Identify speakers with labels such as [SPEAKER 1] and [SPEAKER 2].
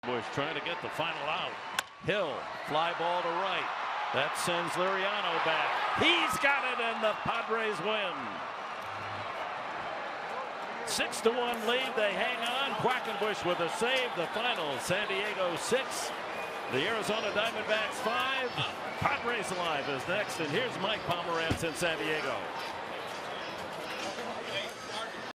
[SPEAKER 1] Bush trying to get the final out. Hill, fly ball to right. That sends Liriano back. He's got it, and the Padres win. 6-1 lead. They hang on. Quackenbush with a save. The final, San Diego 6. The Arizona Diamondbacks 5. Padres Live is next, and here's Mike Pomerantz in San Diego.